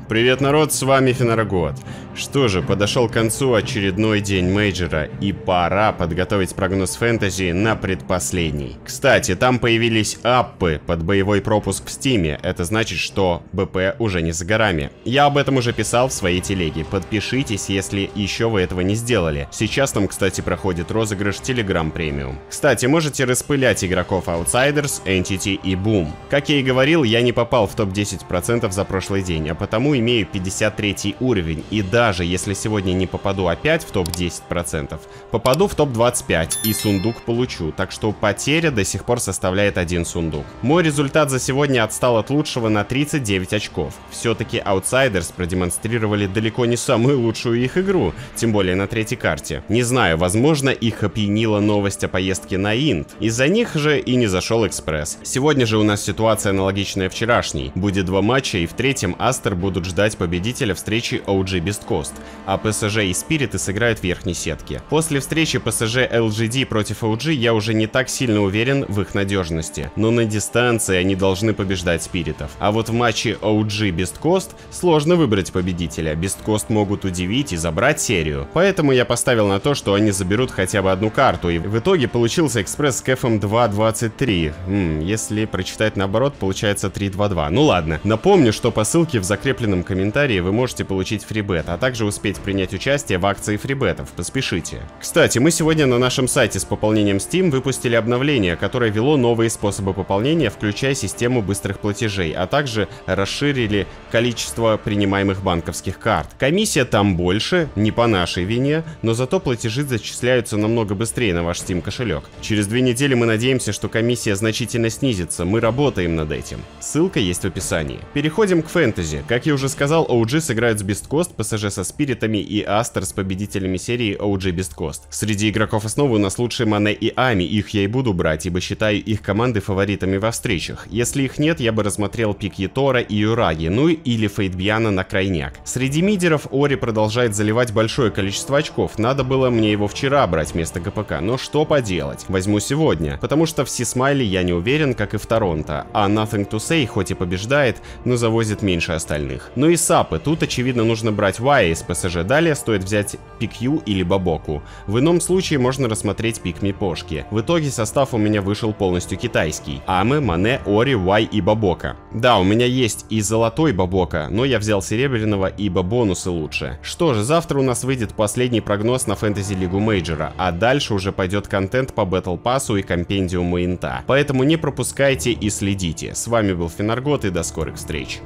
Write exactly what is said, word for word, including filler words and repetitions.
Привет, народ, с вами Фенаргот. Что же, подошел к концу очередной день мейджора, и пора подготовить прогноз фэнтези на предпоследний. Кстати, там появились аппы под боевой пропуск в стиме, это значит, что БП уже не за горами. Я об этом уже писал в своей телеге, подпишитесь, если еще вы этого не сделали. Сейчас там, кстати, проходит розыгрыш Telegram Premium. Кстати, можете распылять игроков Outsiders, Entity и Boom. Как я и говорил, я не попал в топ десять процентов за прошлый день, а потому имею пятьдесят третий уровень, и даже если сегодня не попаду опять в топ десять процентов, попаду в топ двадцать пять и сундук получу, так что потеря до сих пор составляет один сундук. Мой результат за сегодня отстал от лучшего на тридцать девять очков. Все-таки Outsiders продемонстрировали далеко не самую лучшую их игру, тем более на третьей карте. Не знаю, возможно, их опьянила новость о поездке на Инт, из-за них же и не зашел экспресс. Сегодня же у нас ситуация аналогичная вчерашней. Будет два матча, и в третьем Астер будут ждать победителя встречи о джи Best Coast, а пэ эс жэ и Спириты сыграют в верхней сетке. После встречи пэ эс жэ эл джи ди против о джи я уже не так сильно уверен в их надежности, но на дистанции они должны побеждать Спиритов. А вот в матче о джи Best Coast сложно выбрать победителя, Best Coast могут удивить и забрать серию, поэтому я поставил на то, что они заберут хотя бы одну карту, и в итоге получился экспресс с кэфом два двадцать три. М, если прочитать наоборот, получается три два два. Ну ладно. Напомню, что по ссылке в закрепленном комментарии вы можете получить фрибет, а также успеть принять участие в акции фрибетов. Поспешите. Кстати, мы сегодня на нашем сайте с пополнением Steam выпустили обновление, которое вело новые способы пополнения, включая систему быстрых платежей, а также расширили количество принимаемых банковских карт. Комиссия там больше, не по нашей вине, но зато платежи зачисляются намного быстрее на ваш Steam кошелек. Через две недели мы надеемся, что комиссия значительно снизится, мы работаем над этим. Ссылка есть в описании. Переходим к фэнтези. Как я уже сказал, о джи сыграют с Best Coast, пэ эс жэ со Спиритами и Астер с победителями серии о джи Best Coast. Среди игроков основы у нас лучшие Мане и Ами, их я и буду брать, ибо считаю их команды фаворитами во встречах. Если их нет, я бы рассмотрел пик Ятора и Юраги, ну или Фейтбьяна на крайняк. Среди мидеров Ори продолжает заливать большое количество очков, надо было мне его вчера брать вместо ка пэ ка, но что поделать, возьму сегодня, потому что в Си-Смайле я не уверен, как и в Торонто, а Nothing to Say хоть и побеждает, но завозит меньше остальных. Ну и сапы, тут очевидно нужно брать Вая из пэ эс жэ, далее стоит взять Пикью или Бабоку. В ином случае можно рассмотреть пик Мипошки. В итоге состав у меня вышел полностью китайский. Аме, Мане, Ори, Вай и Бабока. Да, у меня есть и золотой Бабока, но я взял серебряного, ибо бонусы лучше. Что же, завтра у нас выйдет последний прогноз на фэнтези лигу мейджора, а дальше уже пойдет контент по Battle Pass'у и компендиуму Инта. Поэтому не пропускайте и следите. С вами был Фенаргот, и до скорых встреч.